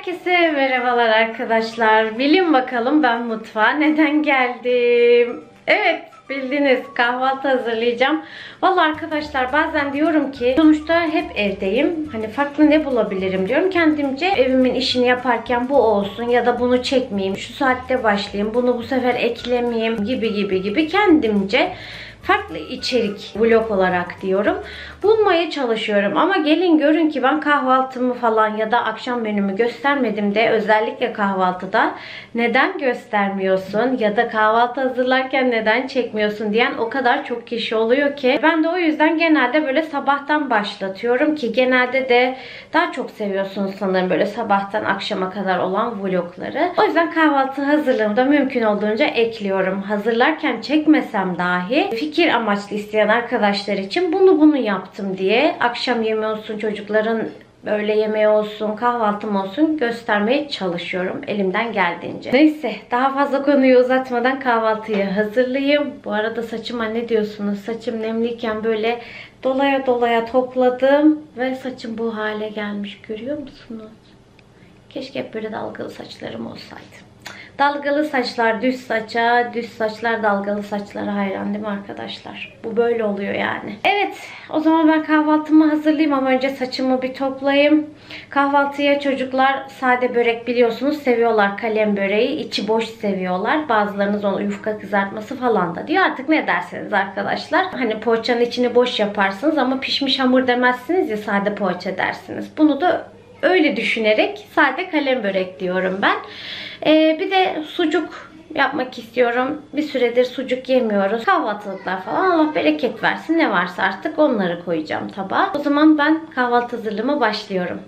Herkese merhabalar arkadaşlar. Bilin bakalım ben mutfağa neden geldim? Evet, bildiniz, kahvaltı hazırlayacağım. Vallahi arkadaşlar bazen diyorum ki sonuçta hep evdeyim. Hani farklı ne bulabilirim diyorum. Kendimce evimin işini yaparken bu olsun ya da bunu çekmeyeyim. Şu saatte başlayayım. Bunu bu sefer eklemeyeyim gibi kendimce farklı içerik vlog olarak diyorum. Bulmaya çalışıyorum ama gelin görün ki ben kahvaltımı falan ya da akşam menümü göstermedim de, özellikle kahvaltıda neden göstermiyorsun ya da kahvaltı hazırlarken neden çekmiyorsun diyen o kadar çok kişi oluyor ki ben de o yüzden genelde böyle sabahtan başlatıyorum ki genelde de daha çok seviyorsunuz sanırım böyle sabahtan akşama kadar olan vlogları. O yüzden kahvaltı hazırlığımda mümkün olduğunca ekliyorum. Hazırlarken çekmesem dahi fikir amaçlı isteyen arkadaşlar için bunu yaptım diye, akşam yemeği olsun, çocukların öğle yemeği olsun, kahvaltım olsun göstermeye çalışıyorum elimden geldiğince. Neyse, daha fazla konuyu uzatmadan kahvaltıyı hazırlayayım. Bu arada saçıma ne diyorsunuz? Saçım nemliyken böyle dolaya dolaya topladım ve saçım bu hale gelmiş, görüyor musunuz? Keşke hep böyle dalgalı saçlarım olsaydı. Dalgalı saçlar düz saça, düz saçlar dalgalı saçlara hayran değil mi arkadaşlar? Bu böyle oluyor yani. Evet, o zaman ben kahvaltımı hazırlayayım ama önce saçımı bir toplayayım. Kahvaltıya çocuklar sade börek biliyorsunuz seviyorlar, kalem böreği. İçi boş seviyorlar. Bazılarınız onu yufka kızartması falan da diyor. Artık ne derseniz arkadaşlar. Hani poğaçanın içini boş yaparsınız ama pişmiş hamur demezsiniz ya, sade poğaça dersiniz. Bunu da öyle düşünerek sade kalem börek diyorum ben. Bir de sucuk yapmak istiyorum. Bir süredir sucuk yemiyoruz. Kahvaltılıklar falan Allah bereket versin. Ne varsa artık onları koyacağım tabağa. O zaman ben kahvaltı hazırlığıma başlıyorum.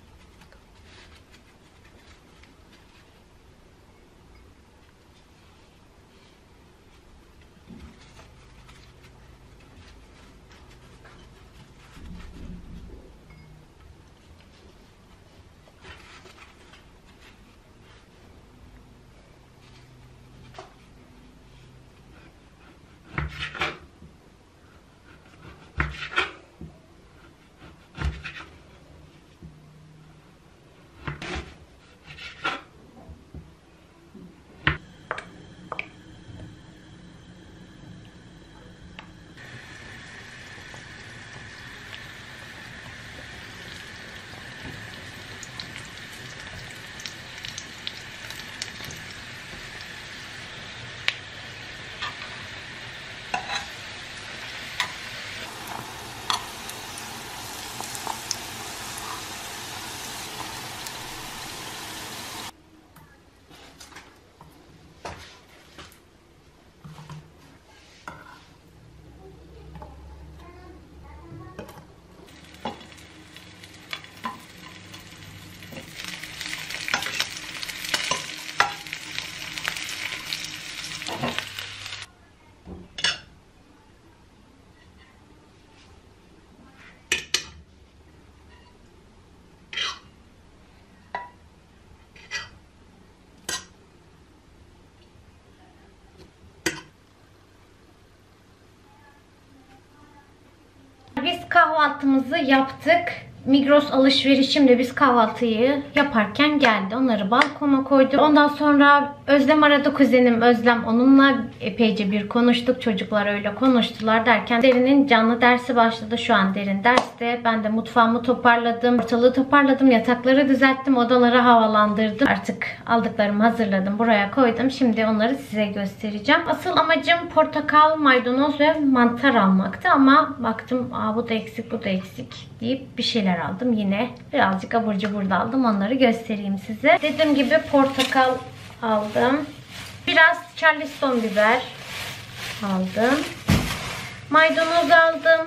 Biz kahvaltımızı yaptık. Migros alışverişimle biz kahvaltıyı yaparken geldi. Onları balkona koydum. Ondan sonra Özlem aradı, kuzenim Özlem. Onunla epeyce bir konuştuk. Çocuklar öyle konuştular derken Derin'in canlı dersi başladı. Şu an Derin derste. Ben de mutfağımı toparladım. Ortalığı toparladım. Yatakları düzelttim. Odaları havalandırdım. Artık aldıklarımı hazırladım. Buraya koydum. Şimdi onları size göstereceğim. Asıl amacım portakal, maydanoz ve mantar almaktı. Ama baktım bu da eksik, bu da eksik deyip bir şeyler aldım. Yine birazcık abur cubur da aldım. Onları göstereyim size. Dediğim gibi portakal aldım. Biraz Charleston biber aldım. Maydanoz aldım.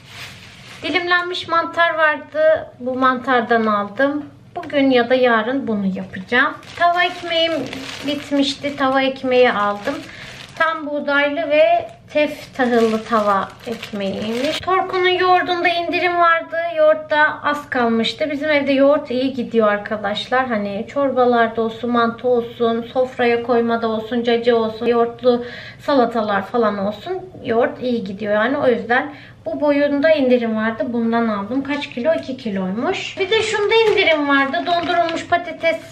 Dilimlenmiş mantar vardı. Bu mantardan aldım. Bugün ya da yarın bunu yapacağım. Tava ekmeğim bitmişti. Tava ekmeği aldım. Tam buğdaylı ve tef tahıllı tava ekmeğiymiş. Torku'nun yoğurdunda indirim vardı. Yoğurtta az kalmıştı. Bizim evde yoğurt iyi gidiyor arkadaşlar. Hani çorbalarda olsun, mantı olsun, sofraya koymada olsun, cacı olsun, yoğurtlu salatalar falan olsun. Yoğurt iyi gidiyor yani, o yüzden bu boyunda indirim vardı. Bundan aldım. Kaç kilo? 2 kiloymuş. Bir de şunda indirim vardı. Dondurulmuş patates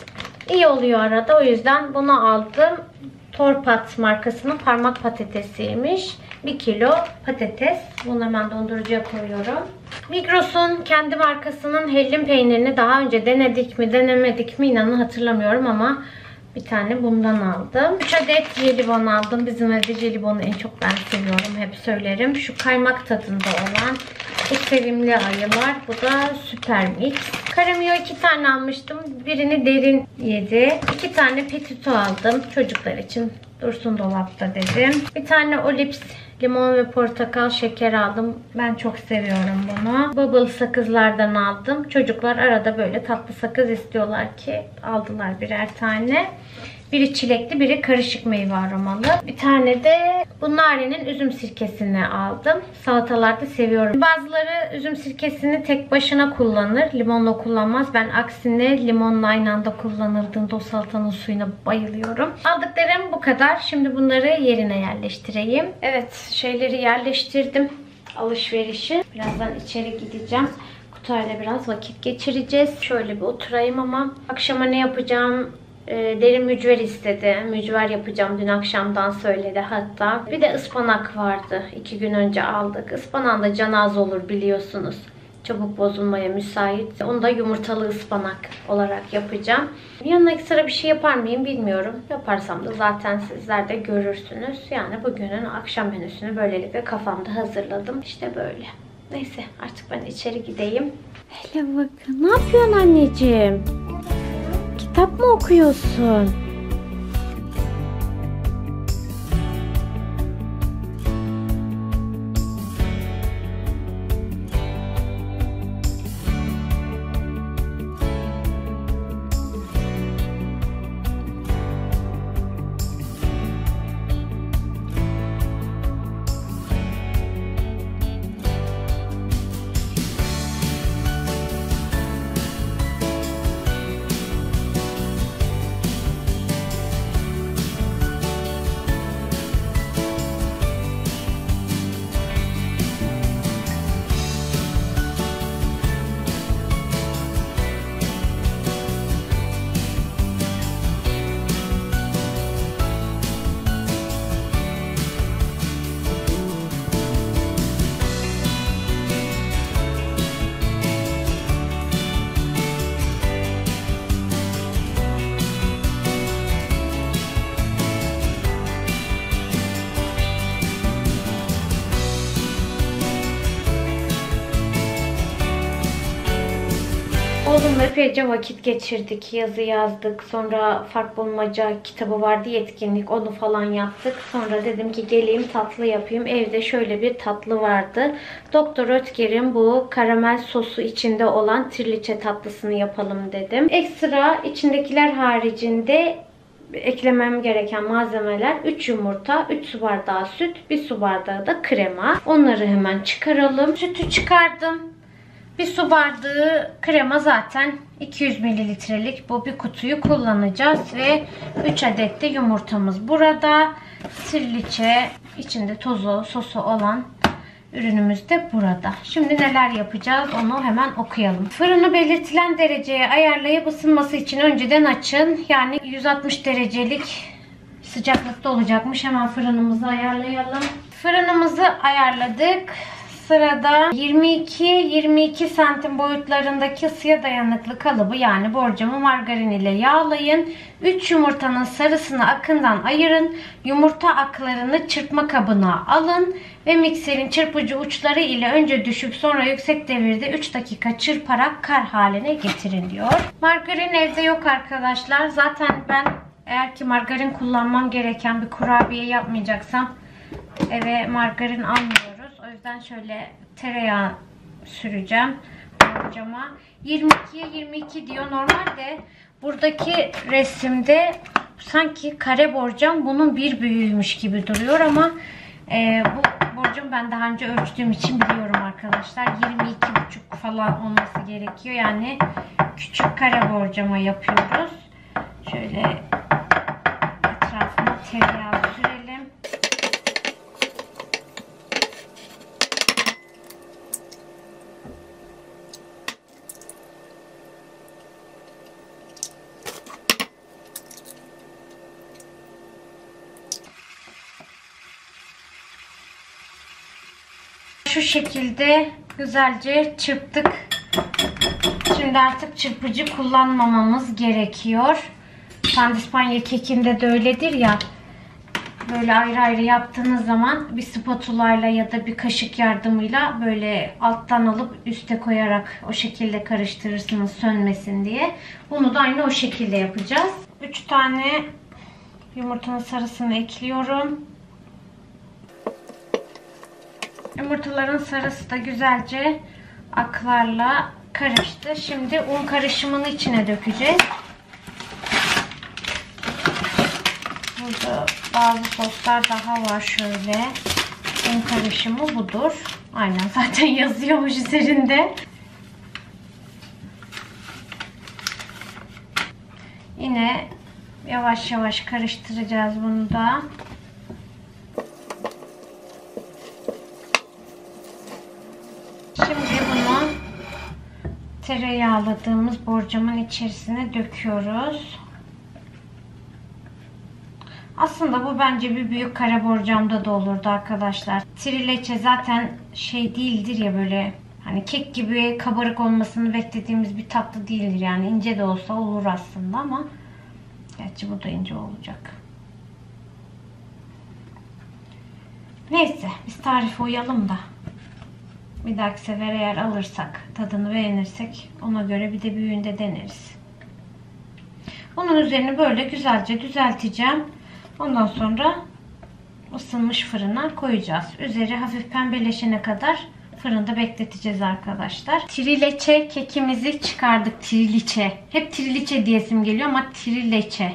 İyi oluyor arada. O yüzden bunu aldım. Torpat markasının parmak patatesiymiş. 1 kilo patates. Bunu hemen dondurucuya koyuyorum. Migros'un kendi markasının hellim peynirini daha önce denedik mi denemedik mi inanın hatırlamıyorum ama bir tane bundan aldım. 3 adet jelibon aldım. Bizim evde jelibonu en çok ben seviyorum. Hep söylerim. Şu kaymak tadında olan bu sevimli ayılar. Bu da Süper Mix. Karamio 2 tane almıştım. Birini Derin yedi. 2 tane Petito aldım. Çocuklar için dursun dolapta dedim. Bir tane Olips limon ve portakal şeker aldım. Ben çok seviyorum bunu. Bubble sakızlardan aldım. Çocuklar arada böyle tatlı sakız istiyorlar ki aldılar birer tane. Biri çilekli, biri karışık meyve aromalı. Bir tane de bu Nari'nin üzüm sirkesini aldım. Salatalarda seviyorum. Bazıları üzüm sirkesini tek başına kullanır. Limonla kullanmaz. Ben aksine limonla aynı anda kullanıldığında o salatanın suyuna bayılıyorum. Aldıklarım bu kadar. Şimdi bunları yerine yerleştireyim. Evet, şeyleri yerleştirdim. Alışverişi. Birazdan içeri gideceğim. Kutayla biraz vakit geçireceğiz. Şöyle bir oturayım ama akşama ne yapacağım? Derin mücver istedi. Mücver yapacağım. Dün akşamdan söyledi hatta. Bir de ıspanak vardı. 2 gün önce aldık. Ispanağın da canı az olur biliyorsunuz. Çabuk bozulmaya müsait. Onu da yumurtalı ıspanak olarak yapacağım. Yanına ekstra bir şey yapar mıyım bilmiyorum. Yaparsam da zaten sizler de görürsünüz. Yani bugünün akşam menüsünü böylelikle kafamda hazırladım. İşte böyle. Neyse artık ben içeri gideyim. Hele bakın. Ne yapıyorsun anneciğim? Kitap mı okuyorsun? Oğlumla epeyce vakit geçirdik. Yazı yazdık. Sonra fark bulmaca kitabı vardı, etkinlik. Onu falan yaptık. Sonra dedim ki geleyim tatlı yapayım. Evde şöyle bir tatlı vardı. Doktor Oetker'in bu karamel sosu içinde olan triliçe tatlısını yapalım dedim. Ekstra içindekiler haricinde eklemem gereken malzemeler 3 yumurta, 3 su bardağı süt, 1 su bardağı da krema. Onları hemen çıkaralım. Sütü çıkardım. 1 su bardağı krema zaten 200 mililitrelik bu bir kutuyu kullanacağız ve 3 adet de yumurtamız burada. Sirliçe içinde tozu, sosu olan ürünümüz de burada. Şimdi neler yapacağız onu hemen okuyalım. Fırını belirtilen dereceye ayarlayıp ısınması için önceden açın. Yani 160 derecelik sıcaklıkta olacakmış. Hemen fırınımızı ayarlayalım. Fırınımızı ayarladık. Sırada 22 santim boyutlarındaki ısıya dayanıklı kalıbı yani borcamı margarin ile yağlayın. 3 yumurtanın sarısını akından ayırın. Yumurta aklarını çırpma kabına alın. Ve mikserin çırpıcı uçları ile önce düşük sonra yüksek devirde 3 dakika çırparak kar haline getirin diyor. Margarin evde yok arkadaşlar. Zaten ben eğer ki margarin kullanmam gereken bir kurabiye yapmayacaksam eve margarin almıyorum. O yüzden şöyle tereyağı süreceğim borcama. 22'ye 22 diyor. Normalde buradaki resimde sanki kare borcam bunun bir büyüğüymüş gibi duruyor ama bu borcam ben daha önce ölçtüğüm için biliyorum arkadaşlar. 22,5 falan olması gerekiyor. Yani küçük kare borcama yapıyoruz. Şöyle etrafına tereyağı sürelim. şu şekilde güzelce çırptık. Şimdi artık çırpıcı kullanmamamız gerekiyor. Pandispanya kekinde de öyledir ya. Böyle ayrı ayrı yaptığınız zaman bir spatulayla ya da bir kaşık yardımıyla böyle alttan alıp üste koyarak o şekilde karıştırırsınız sönmesin diye. Bunu da aynı o şekilde yapacağız. 3 tane yumurtanın sarısını ekliyorum. Yumurtaların sarısı da güzelce aklarla karıştı. Şimdi un karışımını içine dökeceğiz. Burada bazı soslar daha var şöyle. Un karışımı budur. Aynen zaten yazıyormuş üzerinde. Yine yavaş yavaş karıştıracağız bunu da. Şimdi bunu tereyağladığımız borcamın içerisine döküyoruz. Aslında bu bence bir büyük kara borcamda da olurdu arkadaşlar. Trileçe zaten şey değildir ya, böyle hani kek gibi kabarık olmasını beklediğimiz bir tatlı değildir. Yani ince de olsa olur aslında ama gerçi bu da ince olacak. Neyse biz tarife uyalım da bir dahaki sefer eğer alırsak, tadını beğenirsek ona göre bir de büyüğünde deneriz. Bunun üzerini böyle güzelce düzelteceğim. Ondan sonra ısınmış fırına koyacağız. Üzeri hafif pembeleşene kadar fırında bekleteceğiz arkadaşlar. Trileçe kekimizi çıkardık. Triliçe. Hep triliçe diyesim geliyor ama trileçe.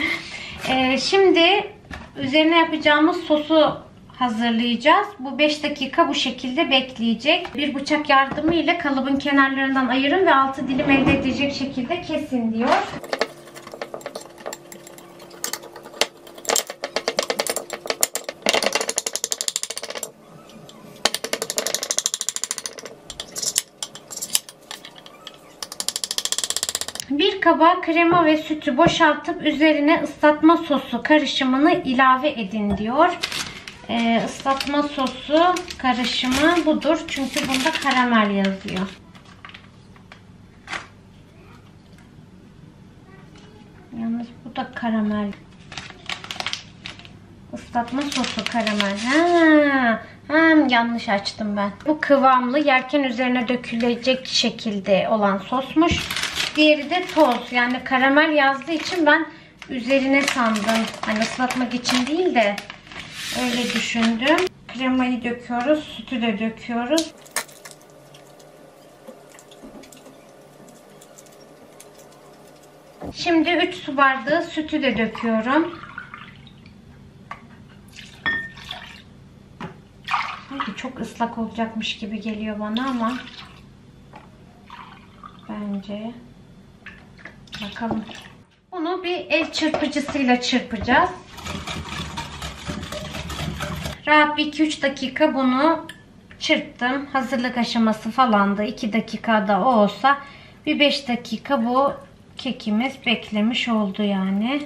Şimdi üzerine yapacağımız sosu hazırlayacağız. Bu 5 dakika bu şekilde bekleyecek. Bir bıçak yardımıyla kalıbın kenarlarından ayırın ve 6 dilim elde edecek şekilde kesin diyor. Bir kaba krema ve sütü boşaltıp üzerine ıslatma sosu karışımını ilave edin diyor. Islatma sosu karışımı budur. Çünkü bunda karamel yazıyor. Yalnız bu da karamel. Islatma sosu karamel. Yanlış açtım ben. Bu kıvamlı, yerken üzerine dökülecek şekilde olan sosmuş. Diğeri de toz. Yani karamel yazdığı için ben üzerine sandım. Hani ıslatmak için değil de öyle düşündüm. Kremayı döküyoruz. Sütü de döküyoruz. Şimdi 3 su bardağı sütü de döküyorum. Sanki çok ıslak olacakmış gibi geliyor bana ama bence bakalım. Bunu bir el çırpıcısıyla çırpacağız. Rahat bir 2-3 dakika bunu çırptım. Hazırlık aşaması falandı. 2 dakikada o olsa bir 5 dakika bu kekimiz beklemiş oldu yani.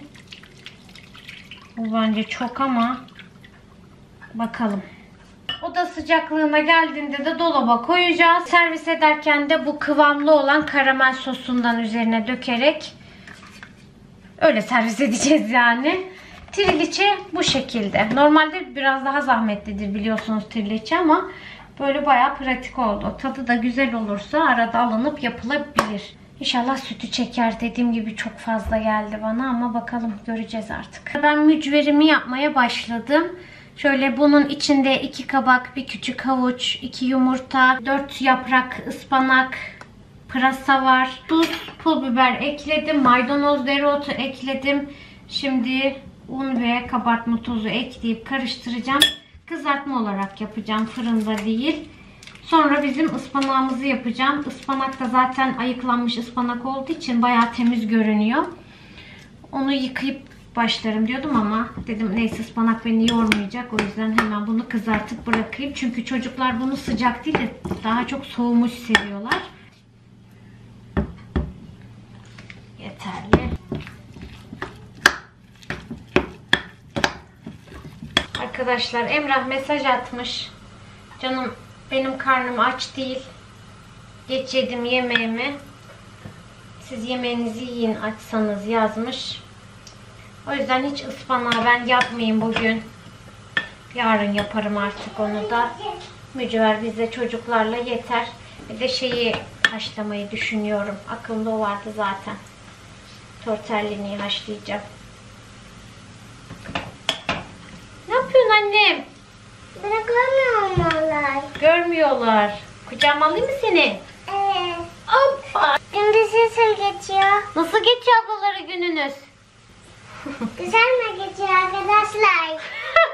Bu bence çok ama bakalım. Oda sıcaklığına geldiğinde de dolaba koyacağız. Servis ederken de bu kıvamlı olan karamel sosundan üzerine dökerek öyle servis edeceğiz yani. Triliçe bu şekilde. Normalde biraz daha zahmetlidir biliyorsunuz triliçe ama böyle bayağı pratik oldu. Tadı da güzel olursa arada alınıp yapılabilir. İnşallah sütü çeker. Dediğim gibi çok fazla geldi bana ama bakalım, göreceğiz artık. Ben mücverimi yapmaya başladım. Şöyle bunun içinde 2 kabak, bir küçük havuç, 2 yumurta, 4 yaprak ıspanak, pırasa var. Tuz, pul biber ekledim. Maydanoz, dereotu ekledim. Şimdi un ve kabartma tozu ekleyip karıştıracağım. Kızartma olarak yapacağım, fırında değil. Sonra bizim ıspanağımızı yapacağım. Ispanak da zaten ayıklanmış ıspanak olduğu için bayağı temiz görünüyor. Onu yıkayıp başlarım diyordum ama dedim neyse, ıspanak beni yormayacak. O yüzden hemen bunu kızartıp bırakayım. Çünkü çocuklar bunu sıcak değil de daha çok soğumuş seviyorlar. Yeterli. Arkadaşlar Emrah mesaj atmış. Canım Benim karnım aç değil. Geç yedim yemeğimi. Siz yemeğinizi yiyin açsanız yazmış. O yüzden hiç ıspanağı ben yapmayayım bugün. Yarın yaparım artık onu da. Mücver bize çocuklarla yeter. Bir de şeyi haşlamayı düşünüyorum. Aklımda o vardı zaten. Tortellini'yi haşlayacağım. Ne yapıyorsun annem? Beni görmüyorlar. Görmüyorlar. Kucağıma alayım mı seni? Evet. Hoppa. Gündüz nasıl geçiyor? Nasıl geçiyor ablaları gününüz? Güzel mi geçiyor arkadaşlar?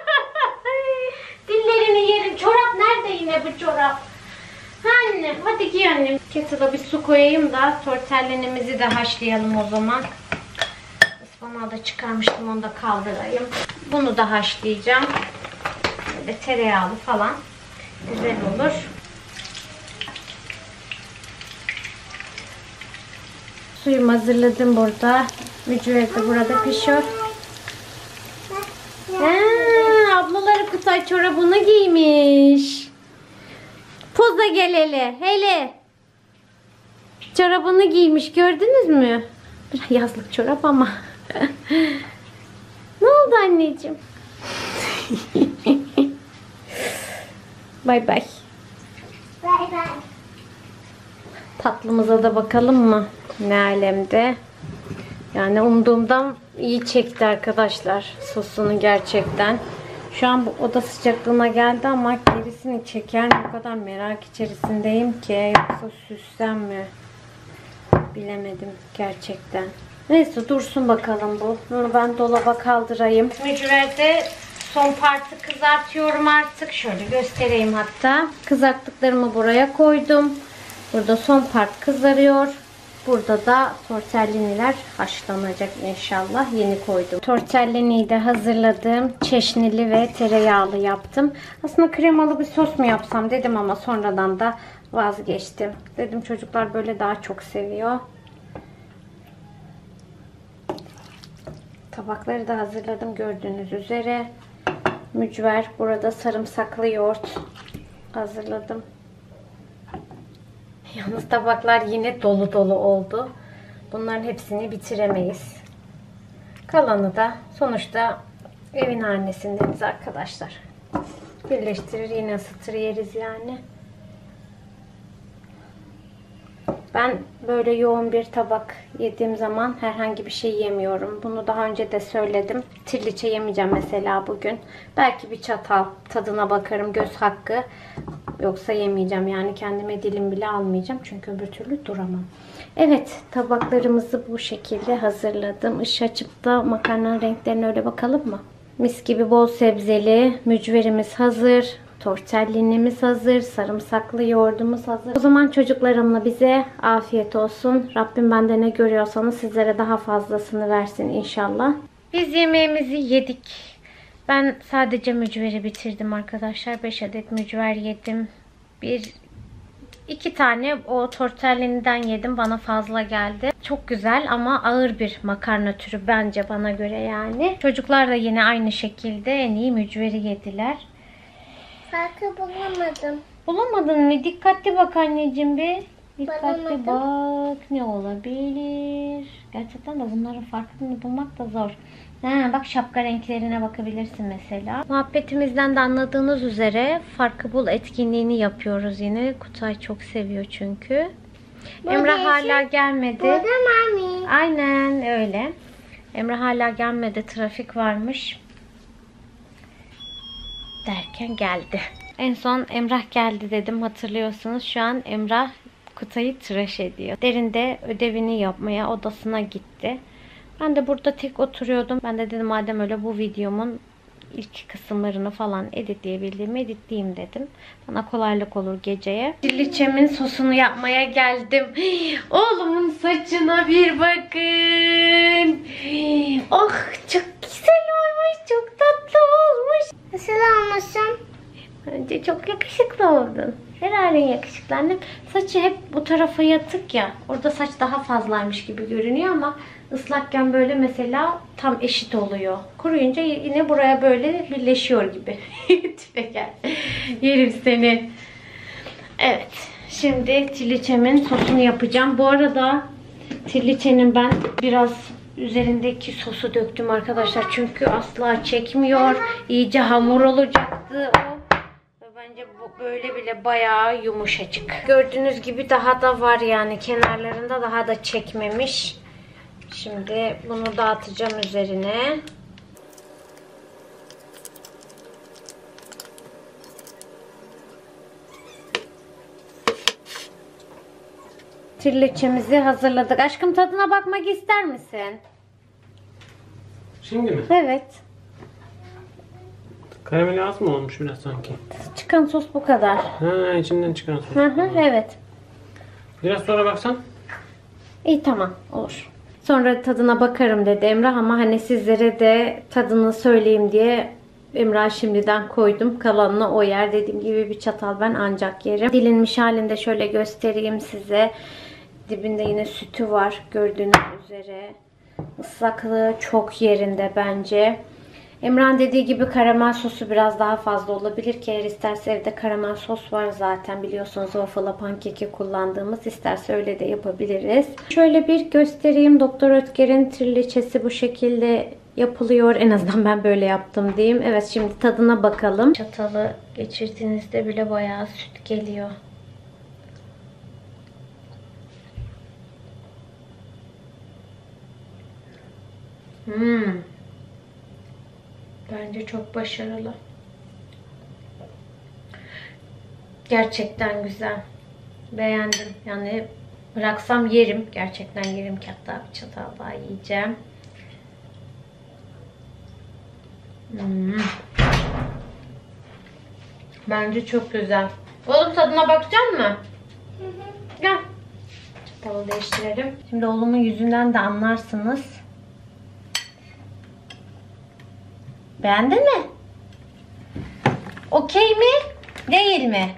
Dillerini yerim. Çorap nerede yine bu çorap? Anne hadi giy annem. Kettle'a bir su koyayım da tortellinimizi de haşlayalım o zaman. Ispanağı da çıkarmıştım, onu da kaldırayım. Bunu da haşlayacağım. Böyle tereyağlı falan. Güzel olur. Suyumu hazırladım burada. Mücver de burada pişiyor. Ablaları Kutay çorabını giymiş. Poza gel hele. Hele. Çorabını giymiş, gördünüz mü? Bir yazlık çorap ama. Ne oldu anneciğim? Bay bay. Bay bay. Tatlımıza da bakalım mı? Ne alemde. Yani umduğumdan iyi çekti arkadaşlar. Sosunu gerçekten. Şu an bu oda sıcaklığına geldi ama gerisini çeker mi? O kadar merak içerisindeyim ki. Yoksa süslem mi? Bilemedim gerçekten. Neyse dursun bakalım bu. Bunu ben dolaba kaldırayım. Mücverde son partı kızartıyorum artık. Şöyle göstereyim hatta. Kızarttıklarımı buraya koydum. Burada son part kızarıyor. Burada da tortelliniler haşlanacak inşallah. Yeni koydum. Tortelliniyi de hazırladım. Çeşnili ve tereyağlı yaptım. Aslında kremalı bir sos mu yapsam dedim ama sonradan da vazgeçtim. Dedim çocuklar böyle daha çok seviyor. Tabakları da hazırladım gördüğünüz üzere. Mücver, burada sarımsaklı yoğurt hazırladım. Yalnız tabaklar yine dolu dolu oldu. Bunların hepsini bitiremeyiz. Kalanı da sonuçta evin hanesindeniz arkadaşlar. Birleştirir yine ısıtır yeriz yani. Ben böyle yoğun bir tabak yediğim zaman herhangi bir şey yemiyorum. Bunu daha önce de söyledim. Tirliçe yemeyeceğim mesela bugün. Belki bir çatal tadına bakarım, göz hakkı. Yoksa yemeyeceğim yani, kendime dilim bile almayacağım. Çünkü öbür türlü duramam. Evet, tabaklarımızı bu şekilde hazırladım. Işığı açıp da makarnanın renklerine öyle bakalım mı? Mis gibi bol sebzeli mücverimiz hazır. Tortellinimiz hazır. Sarımsaklı yoğurdumuz hazır. O zaman çocuklarımla bize afiyet olsun. Rabbim bende ne görüyorsanız sizlere daha fazlasını versin inşallah. Biz yemeğimizi yedik. Ben sadece mücveri bitirdim arkadaşlar. 5 adet mücver yedim. İki tane o tortellini'den yedim. Bana fazla geldi. Çok güzel ama ağır bir makarna türü bence, bana göre yani. Çocuklar da yine aynı şekilde en iyi mücveri yediler. Farkı bulamadım. Bulamadın mı? Dikkatli bak anneciğim bir. Dikkatli Bulamadım. bak. Ne olabilir? Gerçekten de bunların farkını bulmak da zor. Ha, bak şapka renklerine bakabilirsin mesela. Muhabbetimizden de anladığınız üzere farkı bul etkinliğini yapıyoruz yine. Kutay çok seviyor çünkü. Emrah hala gelmedi. Burada mami. Aynen öyle. Emrah hala gelmedi. Trafik varmış. Derken geldi. En son Emrah geldi dedim, hatırlıyorsunuz. Şu an Emrah Kutay'ı tıraş ediyor. Derin de ödevini yapmaya odasına gitti. Ben de burada tek oturuyordum. Ben de dedim madem öyle bu videomun ilk kısımlarını falan editleyebildiğimi editleyeyim dedim. Bana kolaylık olur geceye. Tirliçemin sosunu yapmaya geldim. Oğlumun saçına bir bakın. Oh çok güzel olmuş. Çok tatlı olmuş. Nasıl olmuşsun? Bence çok yakışıklı oldun. Her halin yakışıklı annem. Saçı hep bu tarafa yatık ya. Orada saç daha fazlaymış gibi görünüyor ama ıslakken böyle mesela tam eşit oluyor. Kuruyunca yine buraya böyle birleşiyor gibi. Tipe gel. Yerim seni. Evet. Şimdi triliçemin sosunu yapacağım. Bu arada triliçenin ben biraz üzerindeki sosu döktüm arkadaşlar. Çünkü asla çekmiyor. İyice hamur olacaktı o. Bence bu böyle bile bayağı yumuşacık. Gördüğünüz gibi daha da var yani. Kenarlarında daha da çekmemiş. Şimdi bunu dağıtacağım üzerine. Triliçemizi hazırladık. Aşkım tadına bakmak ister misin? Şimdi mi? Evet. Karameli az mı olmuş biraz sanki? Çıkan sos bu kadar. Ha, içinden çıkan sos. Hı hı, evet. Biraz sonra baksan. İyi tamam olur. Sonra tadına bakarım dedi Emrah ama hani sizlere de tadını söyleyeyim diye Emrah şimdiden koydum. Kalanını o yer. Dediğim gibi bir çatal ben ancak yerim. Dilinmiş halinde şöyle göstereyim size. Dibinde yine sütü var gördüğünüz üzere. Islaklığı çok yerinde bence. Emrah'ın dediği gibi karamel sosu biraz daha fazla olabilir ki eğer isterse evde karamel sos var zaten biliyorsunuz waffle'a pankeki kullandığımız, isterse öyle de yapabiliriz. Şöyle bir göstereyim. Doktor Oetker'in triliçesi bu şekilde yapılıyor. En azından ben böyle yaptım diyeyim. Evet şimdi tadına bakalım. Çatalı geçirdiğinizde bile bayağı süt geliyor. Bence çok başarılı. Gerçekten güzel. Beğendim. Yani bıraksam yerim. Gerçekten yerim ki hatta bir çatal daha yiyeceğim. Bence çok güzel. Oğlum tadına bakacak mısın? Gel. Çatalı değiştirelim. Şimdi oğlumun yüzünden de anlarsınız. Beğendin mi? Okey mi? Değil mi?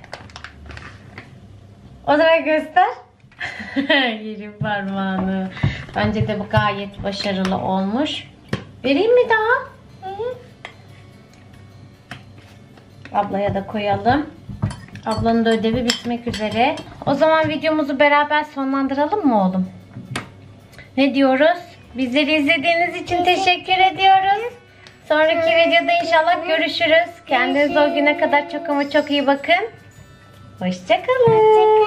O zaman göster. Yerim parmağını. Bence de bu gayet başarılı olmuş. Vereyim mi daha? Ablaya da koyalım. Ablanın da ödevi bitmek üzere. O zaman videomuzu beraber sonlandıralım mı oğlum? Ne diyoruz? Bizleri izlediğiniz için teşekkür ediyoruz. Sonraki videoda inşallah görüşürüz. Kendinize o güne kadar çok ama çok iyi bakın. Hoşça kalın.